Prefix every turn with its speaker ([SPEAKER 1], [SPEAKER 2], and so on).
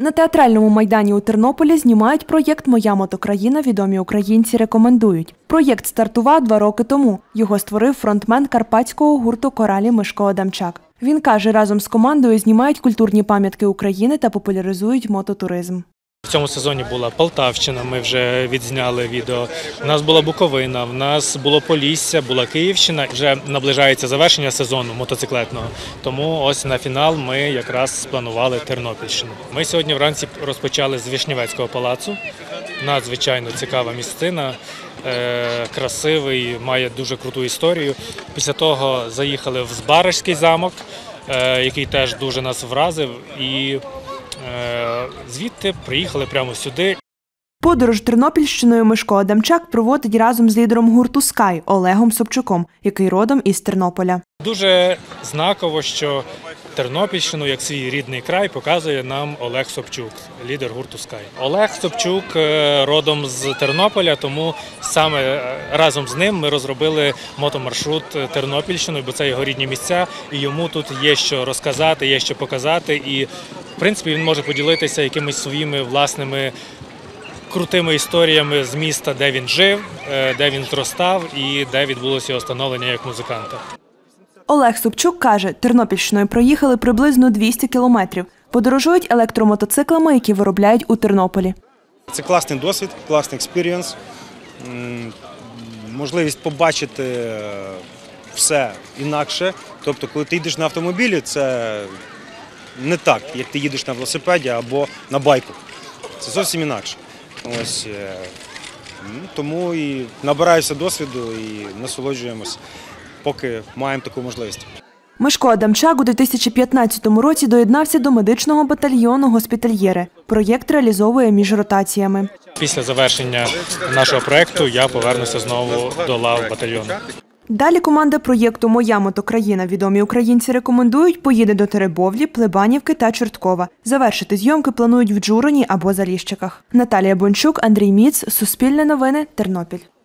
[SPEAKER 1] На театральному майдані у Тернополі знімають проєкт «Моя мотокраїна. Відомі українці рекомендують». Проєкт стартував 2 роки тому. Його створив фронтмен карпатського гурту «Коралі» Мишко Адамчак. Він каже, разом з командою знімають культурні пам'ятки України та популяризують мототуризм.
[SPEAKER 2] В цьому сезоні була Полтавщина, ми вже відзняли відео. У нас була Буковина, в нас було Полісся, була Київщина. Вже наближається завершення сезону мотоциклетного, тому ось на фінал ми якраз спланували Тернопільщину. Ми сьогодні вранці розпочали з Вишневецького палацу. Надзвичайно цікава місцина, красивий, має дуже круту історію. Після того заїхали в Збаражський замок, який теж дуже нас вразив. І звідти приїхали прямо сюди.
[SPEAKER 1] Подорож Тернопільщиною Мишко Адамчак проводить разом з лідером гурту «Скай» Олегом Собчуком, який родом із Тернополя.
[SPEAKER 2] Дуже знаково, що Тернопільщину, як свій рідний край, показує нам Олег Собчук, лідер гурту «Скай». Олег Собчук родом з Тернополя, тому саме разом з ним ми розробили мотомаршрут Тернопільщиною, бо це його рідні місця, і йому тут є що розказати, є що показати. І, в принципі, він може поділитися якимись своїми власними крутими історіями з міста, де він жив, де він зростав і де відбулося його становлення як музиканта.
[SPEAKER 1] Олег Собчук каже, Тернопільщиною проїхали приблизно 200 кілометрів. Подорожують електромотоциклами, які виробляють у Тернополі.
[SPEAKER 3] Це класний досвід, класний експірієнс, можливість побачити все інакше. Тобто, коли ти їдеш на автомобілі, це не так, як ти їдеш на велосипеді або на байку. Це зовсім інакше. Ось, тому і набираюся досвіду і насолоджуємось, поки маємо таку можливість.
[SPEAKER 1] Мишко Адамчак у 2015 році доєднався до медичного батальйону «Госпітальєри». Проєкт реалізовує між ротаціями.
[SPEAKER 2] Після завершення нашого проєкту я повернуся знову до лав батальйону.
[SPEAKER 1] Далі команда проєкту «Моя мотокраїна. Відомі українці рекомендують» поїде до Теребовлі, Плебанівки та Чорткова. Завершити зйомки планують в Джуроні або Заліщиках. Наталія Бончук, Андрій Міц, Суспільне новини, Тернопіль.